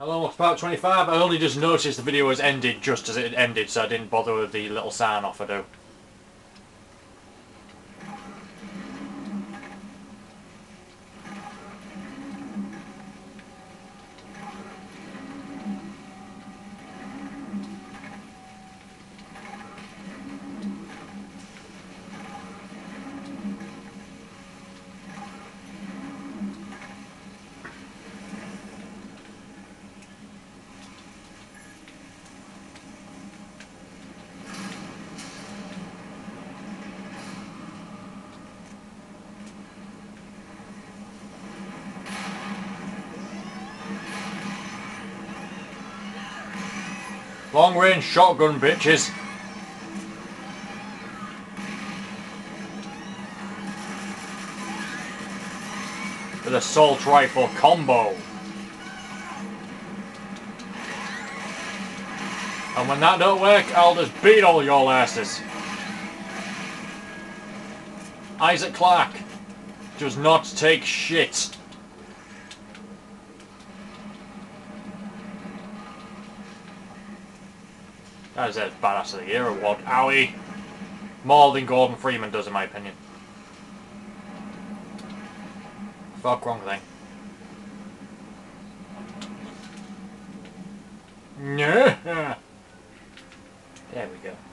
Hello, Spark 25. I only just noticed the video has ended just as it had ended, so I didn't bother with the little sign off I do. Long range shotgun, bitches. With assault rifle combo. And when that don't work, I'll just beat all your asses. Isaac Clarke does not take shit. That is a Badass of the Year award. Owie. More than Gordon Freeman does, in my opinion. Fuck, wrong thing. Yeah. There we go.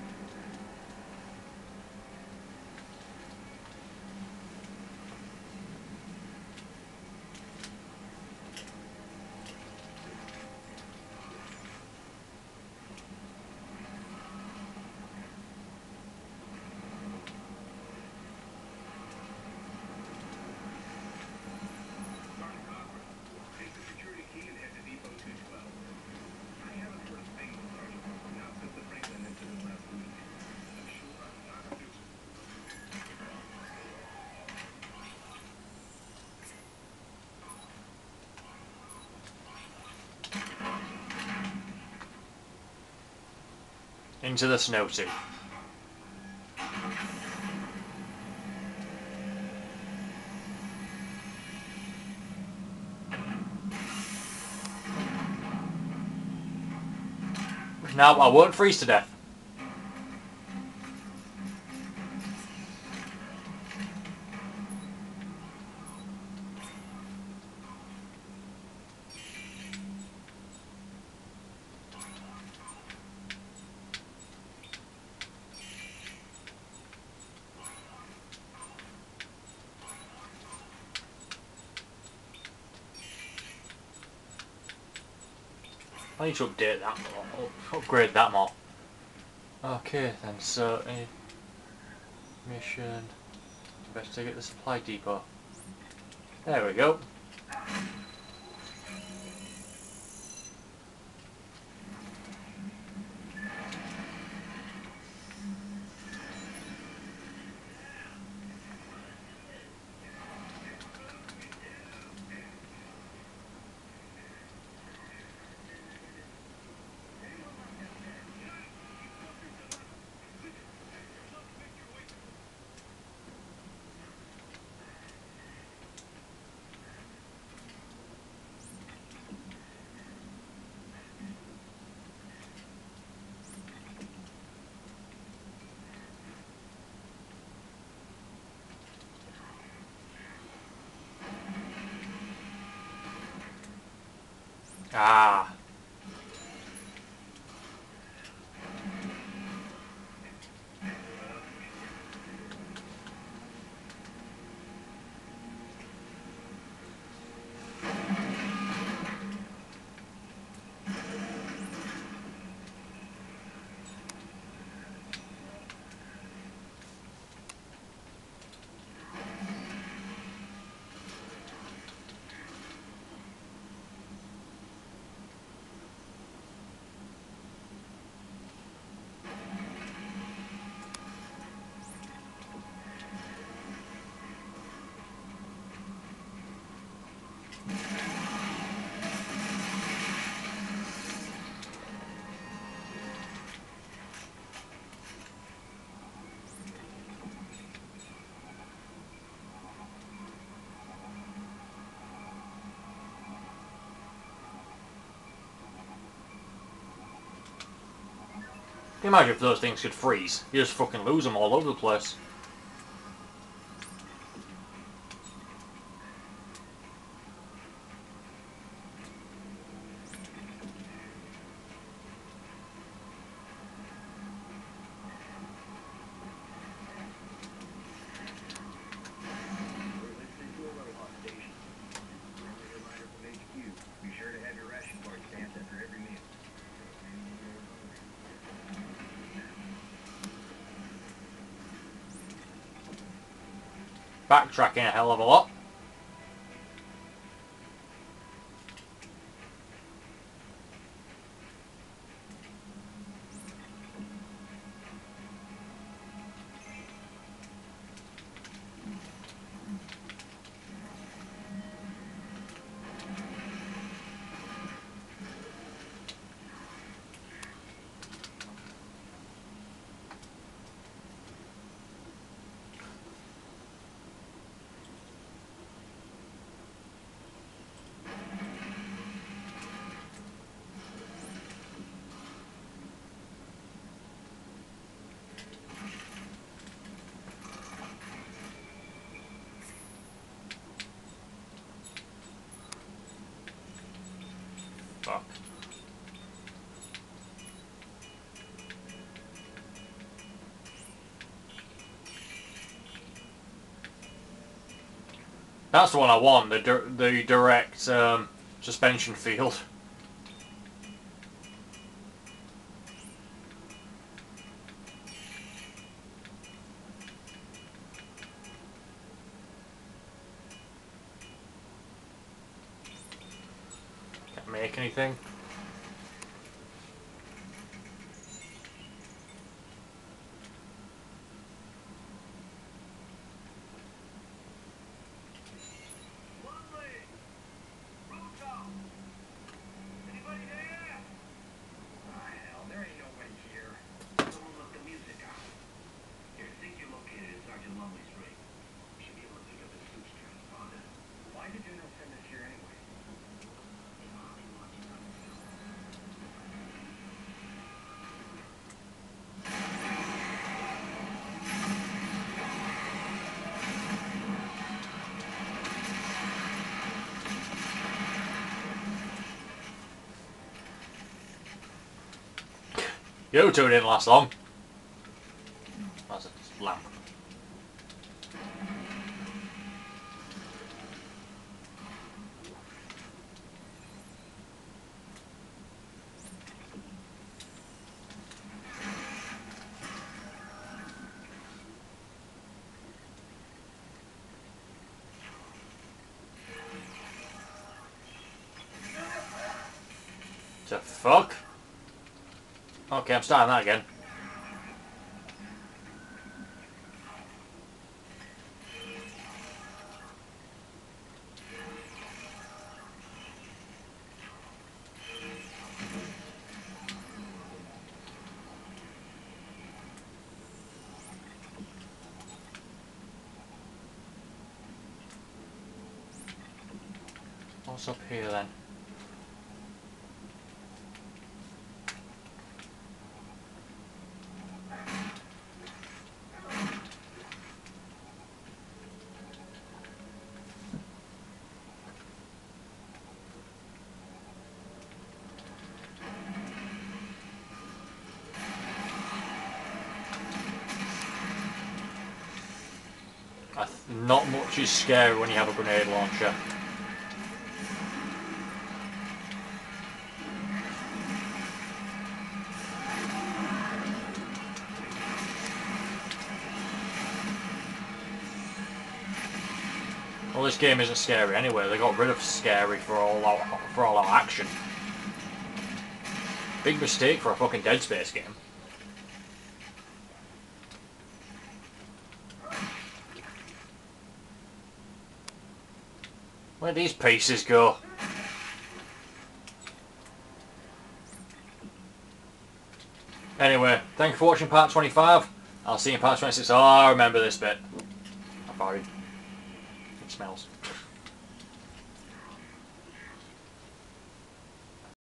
Into the snowsuit. Now, I won't freeze to death. I need to update that more, upgrade that more. Okay then, so mission, investigate the supply depot. There we go. Ah. you imagine if those things could freeze? You just fucking lose them all over the place. Backtracking a hell of a lot. Fuck. That's the one I want, the direct suspension field. Can't make anything. You two didn't last long. That's a lamp. The fuck? Okay, I'm starting that again. What's up here then? Not much is scary when you have a grenade launcher. Well, this game isn't scary anyway. They got rid of scary for all our action. Big mistake for a fucking Dead Space game. Where'd these pieces go? Anyway, thank you for watching part 25. I'll see you in part 26. Oh, I remember this bit. I'm sorry. It smells.